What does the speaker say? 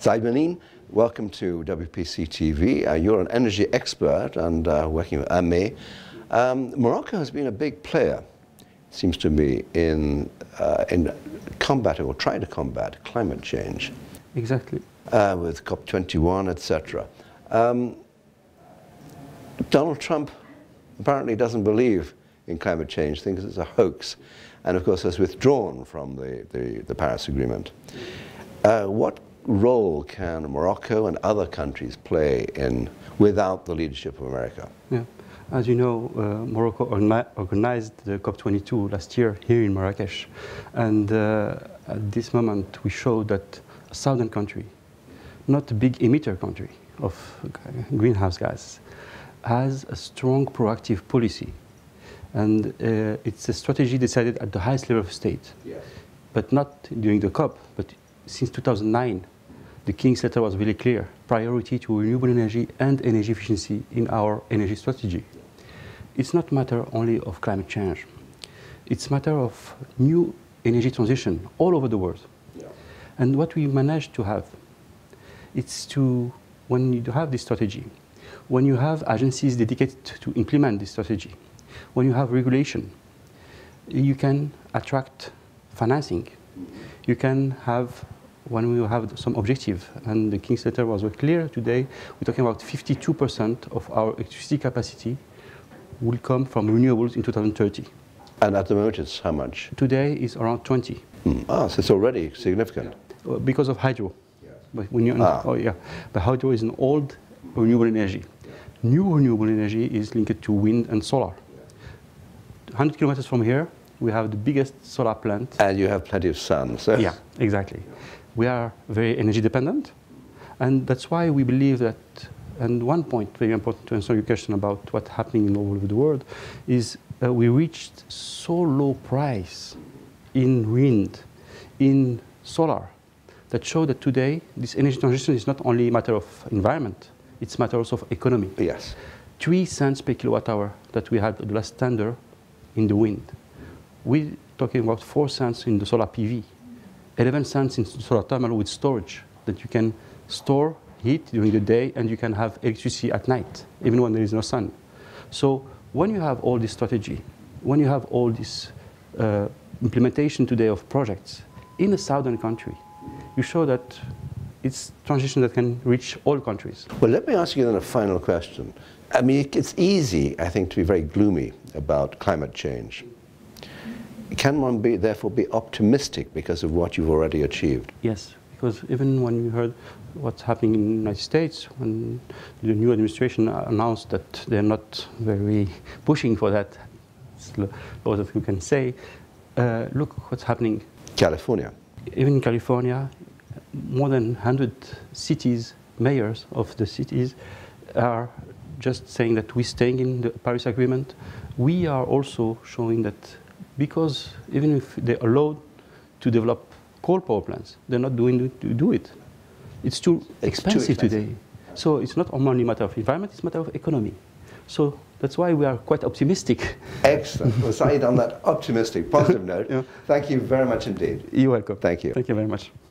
Saïd Mouline, welcome to WPC TV. You're an energy expert and working with AMEE. Morocco has been a big player, it seems to me, in combating or trying to combat climate change. Exactly. With COP21, etc. Donald Trump apparently doesn't believe in climate change, thinks it's a hoax, and of course has withdrawn from the Paris Agreement. What role can Morocco and other countries play without the leadership of America? Yeah. As you know, Morocco organized the COP22 last year here in Marrakesh, and at this moment we showed that a southern country, not a big emitter country of greenhouse gases, has a strong proactive policy, and it's a strategy decided at the highest level of state. Yes. But not during the COP, but since 2009. The King's letter was really clear: priority to renewable energy and energy efficiency in our energy strategy. It's not a matter only of climate change. It's a matter of new energy transition all over the world. Yeah. And what we managed to have, it's to, when you have this strategy, when you have agencies dedicated to implement this strategy, when you have regulation, you can attract financing. You can have, when we have some objective, and the King's letter was very clear today, we're talking about 52% of our electricity capacity will come from renewables in 2030. And at the moment it's how much? Today is around 20. Ah, so it's already significant. Because of hydro. Yes. But when you, oh yeah, but hydro is an old renewable energy. New renewable energy is linked to wind and solar. 100 kilometers from here, we have the biggest solar plant. And you have plenty of sun. So. Yeah, exactly. We are very energy dependent, and that's why we believe that, and one point very important to answer your question about what's happening all over the world, is we reached so low price in wind, in solar, that show that today this energy transition is not only a matter of environment, it's a matter also of economy. Yes. 3 cents per kilowatt hour that we had the last tender in the wind. We're talking about 4 cents in the solar PV. 11 cents in solar thermal with storage, that you can store heat during the day and you can have electricity at night, even when there is no sun. So when you have all this strategy, when you have all this implementation today of projects in a southern country, you show that it's transition that can reach all countries. Well, let me ask you then a final question. I mean, it's easy, I think, to be very gloomy about climate change. Can one therefore be optimistic because of what you've already achieved? Yes, because even when you heard what's happening in the United States, when the new administration announced that they're not very pushing for that, lots of you can say, look what's happening. California. Even in California, more than 100 cities, mayors of the cities, are just saying that we're staying in the Paris Agreement. We are also showing that, because even if they're allowed to develop coal power plants, they're not doing to do it. It's too expensive today. So it's not only a matter of environment, it's a matter of economy. So that's why we are quite optimistic. Excellent. Well, Saïd, on that optimistic, positive note, thank you very much indeed. You're welcome. Thank you. Thank you very much.